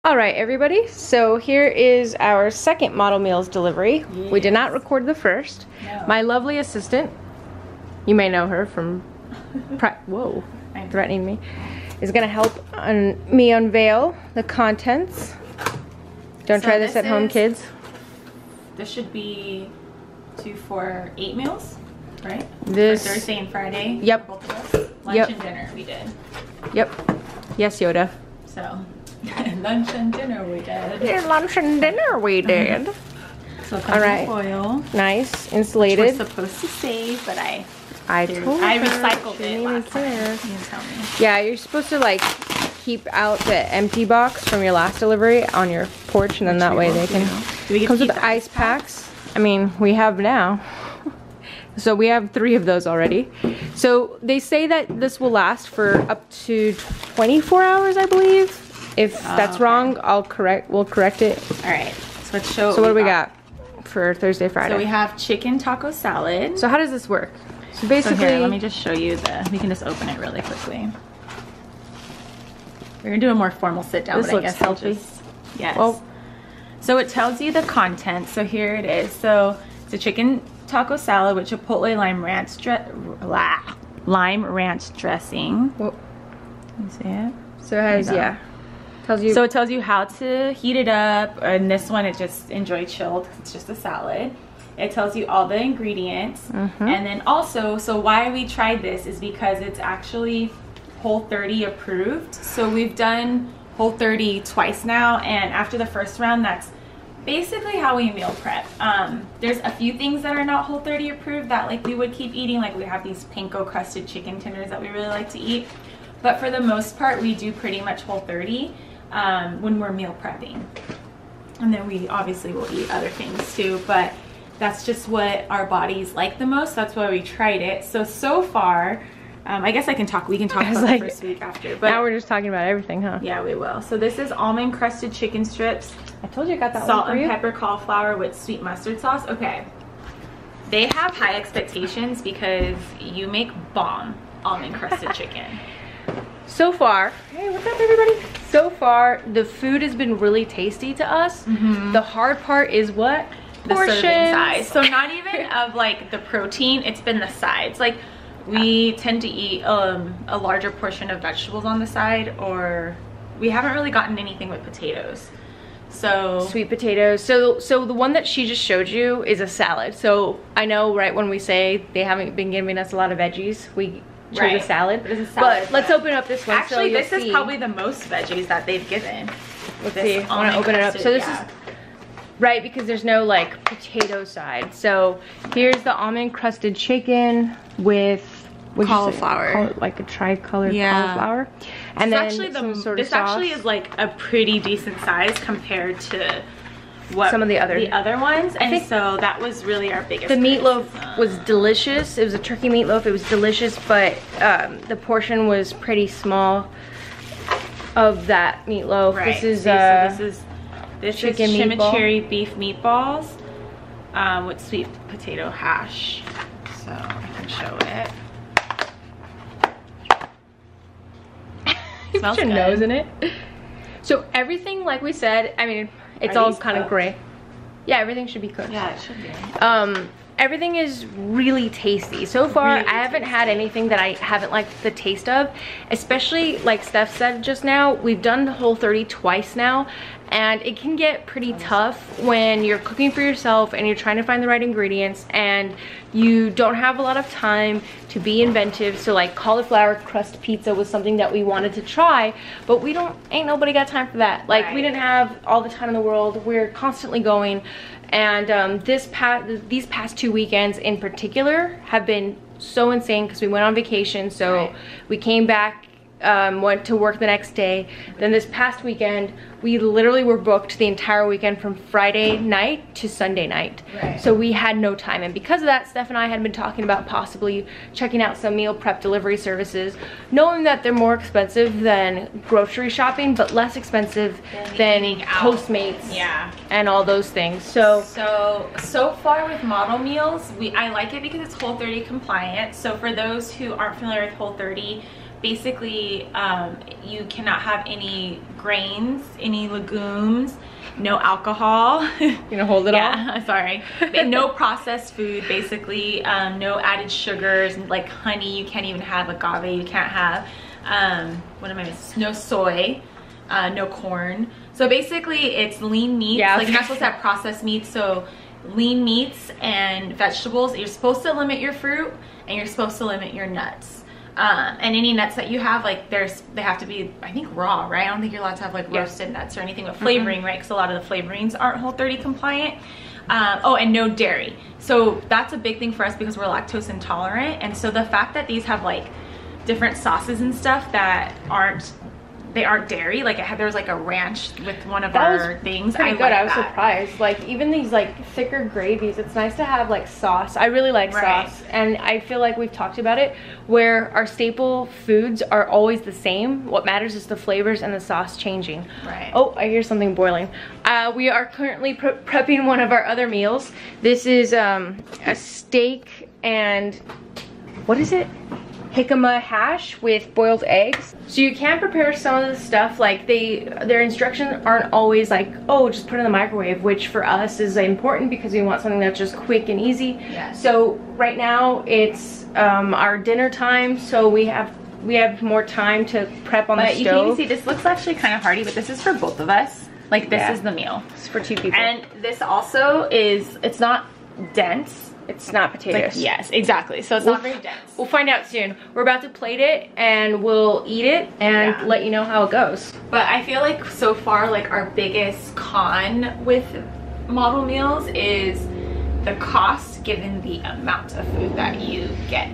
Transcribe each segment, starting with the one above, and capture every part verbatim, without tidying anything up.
All right, everybody, so here is our second model meals delivery. Yes. We did not record the first. No. My lovely assistant, you may know her from, whoa, threatening me, is gonna help un me unveil the contents. Don't so try this, this at is, home, kids. This should be two for eight meals, right? This for Thursday and Friday. Yep. For both of us. Lunch yep. and dinner we did. Yep. Yes, Yoda. So. Lunch and dinner we did. Yeah, lunch and dinner we did. So all right. Foil. Nice, insulated. Which we're supposed to save, but I I told I her. recycled She it last time. You tell me. Yeah, you're supposed to like keep out the empty box from your last delivery on your porch, and then Which that way they can. Do we get comes with the ice packs. packs. I mean, we have now. So we have three of those already. So they say that this will last for up to twenty-four hours, I believe. If oh, that's okay. wrong, I'll correct. We'll correct it. All right. So let's show. So what, what do we got. got for Thursday, Friday? So we have chicken taco salad. So how does this work? So basically, so here, let me just show you the. We can just open it really quickly. We're gonna do a more formal sit down. This but looks I guess healthy. Just, yes. Well, so it tells you the content. So here it is. So it's a chicken taco salad with chipotle lime ranch lime ranch dressing. Well, can you see it? So it has yeah. Tells you. So it tells you how to heat it up, and this one it just enjoy chilled. It's just a salad. It tells you all the ingredients, mm-hmm. and then also, so why we tried this is because it's actually Whole thirty approved. So we've done Whole thirty twice now, and after the first round, that's basically how we meal prep. Um, there's a few things that are not Whole thirty approved that like we would keep eating, like we have these panko crusted chicken tenders that we really like to eat, but for the most part, we do pretty much Whole thirty. Um, when we're meal prepping, and then we obviously will eat other things too, but that's just what our bodies like the most. That's why we tried it. So so far, um, I guess I can talk we can talk about like, the first week after, but now we're just talking about everything, huh? Yeah, we will. So this is almond crusted chicken strips. I told you I got that salt one for and you. Pepper cauliflower with sweet mustard sauce. Okay, they have high expectations because you make bomb almond crusted chicken. So far, hey, what's up, everybody? So far, the food has been really tasty to us. Mm-hmm. The hard part is what? The serving size. So not even of like the protein, it's been the sides. Like we tend to eat um, a larger portion of vegetables on the side, or we haven't really gotten anything with potatoes. So sweet potatoes. So so the one that she just showed you is a salad. So I know right when we say they haven't been giving us a lot of veggies, we chose right. a salad. But, it's a salad, but let's open up this one. Actually, so this see. is probably the most veggies that they've given. Let's see. I want to open it up. So this yeah. is right because there's no like potato side. So here's the almond crusted chicken with cauliflower, Call it like a tricolored yeah. cauliflower, and this then actually the, some sort this of sauce. actually is like a pretty decent size compared to what some of the other the other ones, and so that was really our biggest. The meatloaf um, was delicious. It was a turkey meatloaf. It was delicious, but um, the portion was pretty small of that meatloaf. Right. This is See, uh, so this is this chicken is chimichurri meatball. beef meatballs um, with sweet potato hash. So I can show it. You put your nose in it. So everything, like we said, I mean, it's Are all kind of gray. Yeah, everything should be cooked. Yeah, it should be. Um, everything is really tasty. So far, really I haven't tasty. had anything that I haven't liked the taste of. Especially, like Steph said just now, we've done Whole thirty twice now. And it can get pretty tough when you're cooking for yourself and you're trying to find the right ingredients and you don't have a lot of time to be inventive. So like cauliflower crust pizza was something that we wanted to try, but we don't, ain't nobody got time for that. Like right. we didn't have all the time in the world. We're constantly going. And um, this past, these past two weekends in particular have been so insane because we went on vacation. So right. we came back, um, went to work the next day. Then this past weekend, we literally were booked the entire weekend from Friday night to Sunday night. Right. So we had no time. And because of that, Steph and I had been talking about possibly checking out some meal prep delivery services, knowing that they're more expensive than grocery shopping, but less expensive than, than Postmates yeah. and all those things. So, so, so far with model meals, we I like it because it's Whole thirty compliant. So for those who aren't familiar with Whole thirty, basically um, you cannot have any grains, any legumes, no alcohol. You gonna hold it all? Yeah, sorry. No processed food, basically. Um, no added sugars, like honey. You can't even have agave. You can't have, um, what am I missing? No soy, uh, no corn. So basically, it's lean meats. Yeah, like you're not supposed to have processed meats. So lean meats and vegetables. You're supposed to limit your fruit, and you're supposed to limit your nuts. Um, and any nuts that you have, like there's, they have to be, I think, raw, right? I don't think you're allowed to have like yeah. roasted nuts or anything with flavoring, mm-hmm. right? Because a lot of the flavorings aren't Whole thirty compliant. Um, oh, and no dairy. So that's a big thing for us because we're lactose intolerant. And so the fact that these have like different sauces and stuff that aren't, they aren't dairy. Like it had, there was like a ranch with one of that our things. Pretty I good. like I was that. surprised. Like even these like thicker gravies, it's nice to have like sauce. I really like right. sauce, and I feel like we've talked about it where our staple foods are always the same. What matters is the flavors and the sauce changing. Right. Oh, I hear something boiling. Uh, we are currently pre prepping one of our other meals. This is um, a steak and what is it? Jicama hash with boiled eggs. So you can prepare some of the stuff, like they, their instructions aren't always like, oh, just put it in the microwave, which for us is important because we want something that's just quick and easy. Yes. So right now it's um, our dinner time, so we have we have more time to prep on but the you stove. can even see this looks actually kind of hearty, but this is for both of us. Like this Yeah. is the meal. It's for two people. And this also is, it's not dense. It's not potatoes. Like, yes, exactly. So it's We'll- not very dense. We'll find out soon. We're about to plate it and we'll eat it and Yeah. let you know how it goes. But I feel like so far, like our biggest con with model meals is the cost given the amount of food that you get.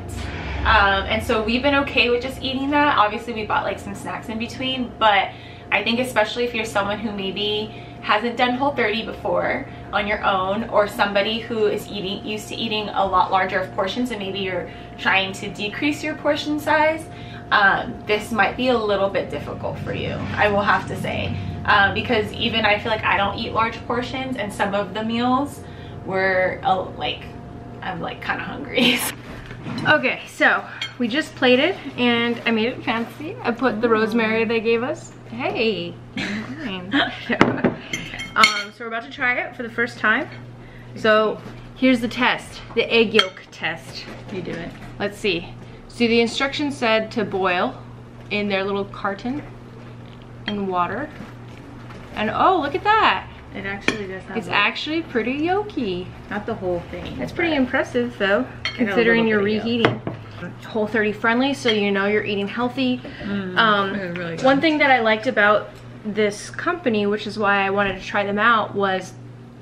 Um, and so we've been okay with just eating that. Obviously we bought like some snacks in between, but I think especially if you're someone who maybe hasn't done Whole thirty before on your own, or somebody who is eating used to eating a lot larger of portions and maybe you're trying to decrease your portion size, um, this might be a little bit difficult for you, I will have to say. Um, because even I feel like I don't eat large portions, and some of the meals were uh, like, I'm like kind of hungry. Okay, so we just plated and I made it fancy. I put the rosemary they gave us. Hey, fine. um, so we're about to try it for the first time. So here's the test, the egg yolk test. You do it. Let's see. So the instructions said to boil in their little carton in water. And oh, look at that. It actually does have It's a, actually pretty yolky. not the whole thing. That's pretty impressive though, a considering you're little bit of reheating. Whole thirty friendly, so you know you're eating healthy. Mm, um, really, really good. One thing that I liked about this company, which is why I wanted to try them out, was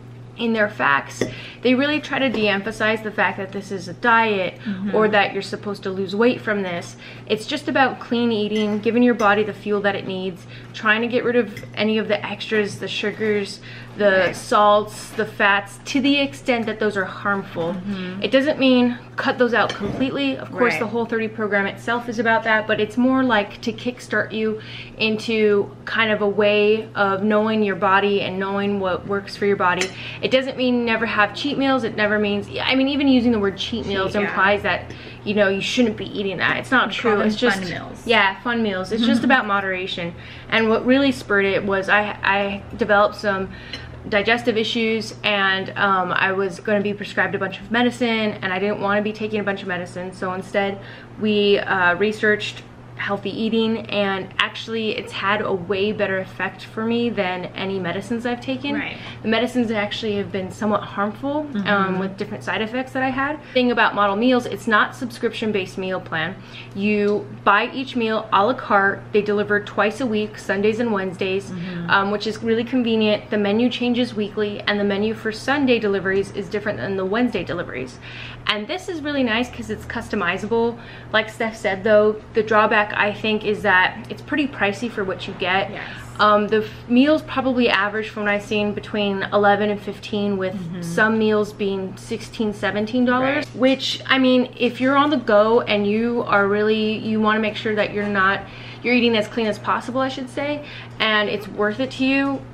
in their facts, they really try to de-emphasize the fact that this is a diet, mm-hmm. or that you're supposed to lose weight from this. It's just about clean eating, giving your body the fuel that it needs, trying to get rid of any of the extras, the sugars, the right. salts, the fats, to the extent that those are harmful. Mm-hmm. It doesn't mean cut those out completely. Of course, right. the Whole thirty program itself is about that, but it's more like to kickstart you into kind of a way of knowing your body and knowing what works for your body. It doesn't mean never have cheat meals. It never means, I mean, even using the word cheat meals cheat, implies yeah. that, you know, you shouldn't be eating that. It's not we true. It's just fun meals. Yeah, fun meals. It's just about moderation. And what really spurred it was I I developed some digestive issues, and um, I was going to be prescribed a bunch of medicine, and I didn't want to be taking a bunch of medicine. So instead, we uh, researched healthy eating, and actually it's had a way better effect for me than any medicines I've taken. Right. The medicines actually have been somewhat harmful, mm-hmm. um, with different side effects that I had. The thing about model meals, it's not subscription-based meal plan. You buy each meal a la carte. They deliver twice a week, Sundays and Wednesdays, mm-hmm. um, which is really convenient. The menu changes weekly, and the menu for Sunday deliveries is different than the Wednesday deliveries. And this is really nice because it's customizable. Like Steph said though, the drawback I think is that it's pretty pricey for what you get. Yes. Um, the meals probably average from what I've seen between eleven and fifteen, with mm-hmm. some meals being sixteen, seventeen dollars. Right. Which, I mean, if you're on the go and you are really, you want to make sure that you're not, you're eating as clean as possible, I should say, and it's worth it to you,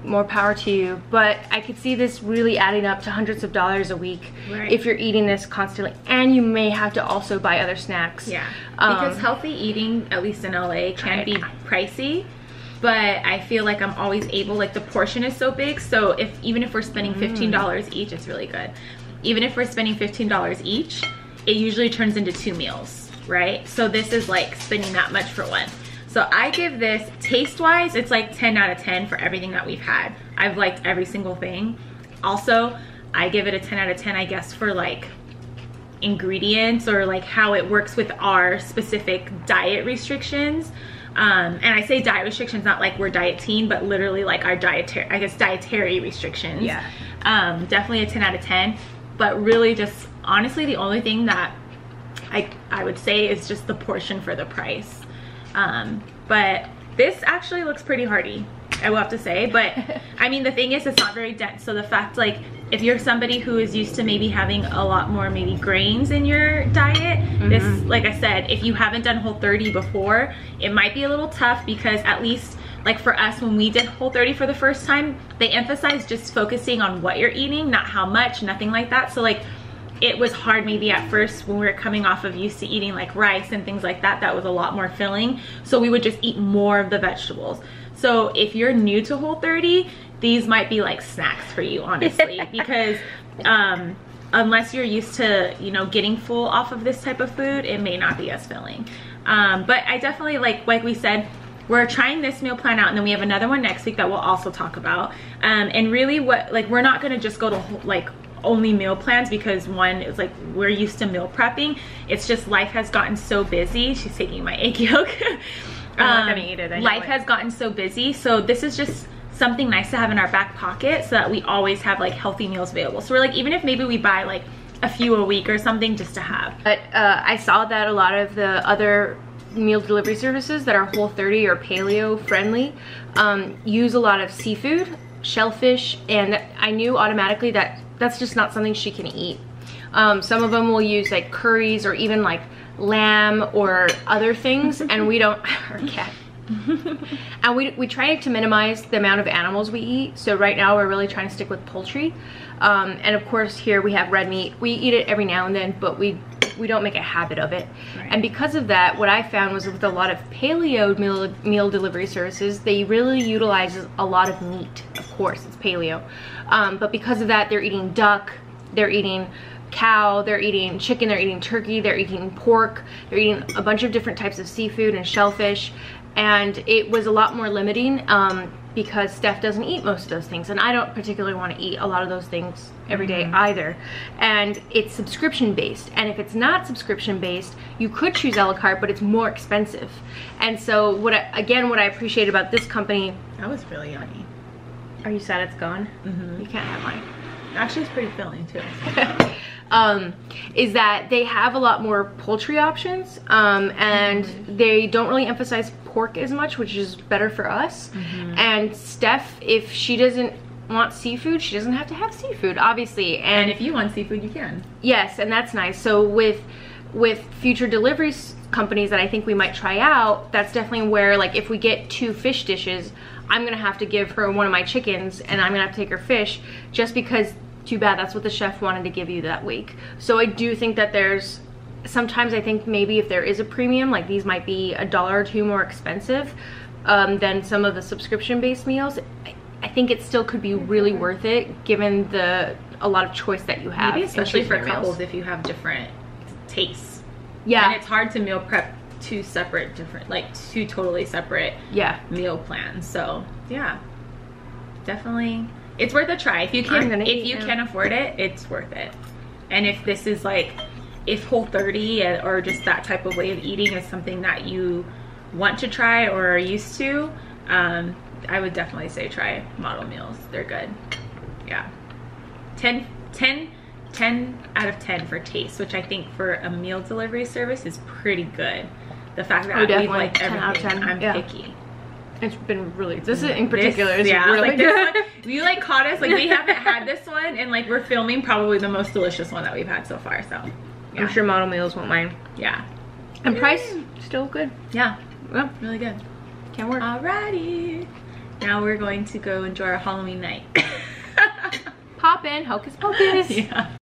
more power to you. But I could see this really adding up to hundreds of dollars a week right. if you're eating this constantly, and you may have to also buy other snacks. Yeah, um, because healthy eating, at least in L A, can be pricey. But I feel like I'm always able, like the portion is so big, so if even if we're spending fifteen dollars mm. each, it's really good. Even if we're spending fifteen dollars each, it usually turns into two meals, right? So this is like spending that much for one. So I give this, taste-wise, it's like ten out of ten for everything that we've had. I've liked every single thing. Also, I give it a ten out of ten, I guess, for like ingredients or like how it works with our specific diet restrictions. Um, and I say diet restrictions, not like we're dieting, but literally like our dietary, I guess, dietary restrictions. Yeah. Um, definitely a ten out of ten. But really just, honestly, the only thing that I, I would say is just the portion for the price. Um, but this actually looks pretty hearty, I will have to say. But I mean, the thing is, it's not very dense. So the fact, like, if you're somebody who is used to maybe having a lot more maybe grains in your diet, mm-hmm. this, like I said, if you haven't done Whole thirty before, it might be a little tough, because at least like for us, when we did Whole thirty for the first time, they emphasized just focusing on what you're eating, not how much, nothing like that. So like it was hard maybe at first when we were coming off of used to eating like rice and things like that, that was a lot more filling. So we would just eat more of the vegetables. So if you're new to Whole thirty, these might be like snacks for you, honestly, because um, unless you're used to, you know, getting full off of this type of food, it may not be as filling. Um, but I definitely, like, like we said, we're trying this meal plan out, and then we have another one next week that we'll also talk about. Um, and really what, like, we're not gonna just go to like only meal plans, because one is like, we're used to meal prepping. It's just life has gotten so busy. She's taking my egg yolk. I'm not gonna eat it. Life has gotten so busy, so this is just something nice to have in our back pocket so that we always have like healthy meals available. So we're like, even if maybe we buy like a few a week or something, just to have. But uh, I saw that a lot of the other meal delivery services that are Whole thirty or paleo friendly um, use a lot of seafood, shellfish, and I knew automatically that that's just not something she can eat. Um, some of them will use like curries or even like lamb or other things, and we don't, our cat. And we, we try to minimize the amount of animals we eat. So right now we're really trying to stick with poultry. Um, and of course here we have red meat. We eat it every now and then, but we we don't make a habit of it. Right. And because of that, what I found was with a lot of paleo meal, meal delivery services, they really utilize a lot of meat. Of course, it's paleo. Um, but because of that, they're eating duck, they're eating cow, they're eating chicken, they're eating turkey, they're eating pork, they're eating a bunch of different types of seafood and shellfish. And it was a lot more limiting um, because Steph doesn't eat most of those things, and I don't particularly want to eat a lot of those things every day mm-hmm. either. And it's subscription based, and if it's not subscription based, you could choose a la carte, but it's more expensive. And so what I, again, what I appreciate about this company, that was really yummy. Are you sad it's gone? Mm-hmm. You can't have mine. Actually, it's pretty filling too. um, is that they have a lot more poultry options, um, and mm-hmm. they don't really emphasize pork as much, which is better for us. Mm-hmm. And Steph, if she doesn't want seafood, she doesn't have to have seafood, obviously. And, and if you want seafood, you can. Yes, and that's nice. So with with future delivery companies that I think we might try out, that's definitely where, like, if we get two fish dishes, I'm gonna have to give her one of my chickens, and I'm gonna have to take her fish, just because, too bad, that's what the chef wanted to give you that week. So I do think that there's, sometimes I think maybe if there is a premium, like these might be a dollar or two more expensive um, than some of the subscription-based meals. I, I think it still could be really worth it, given the a lot of choice that you have. Maybe especially for couples if you have different tastes. Yeah. And it's hard to meal prep two separate different, like two totally separate yeah meal plans. So yeah, definitely it's worth a try. If you can if you can afford it, it's worth it. And if this is like, if Whole thirty or just that type of way of eating is something that you want to try or are used to, um, I would definitely say try model meals. They're good. Yeah. ten, ten, ten out of ten for taste, which I think for a meal delivery service is pretty good. The fact that oh, we've liked ten everything, out of ten. I'm yeah. picky. It's been really, this in particular this, is yeah, really like good. This one, you like caught us, like we haven't had this one, and like we're filming probably the most delicious one that we've had so far, so. Yeah. I'm sure model meals won't mind. Yeah. And price, still good. Yeah. Well, really good. Can't work. Alrighty. Now we're going to go enjoy our Halloween night. Pop in, hocus pocus. Yeah.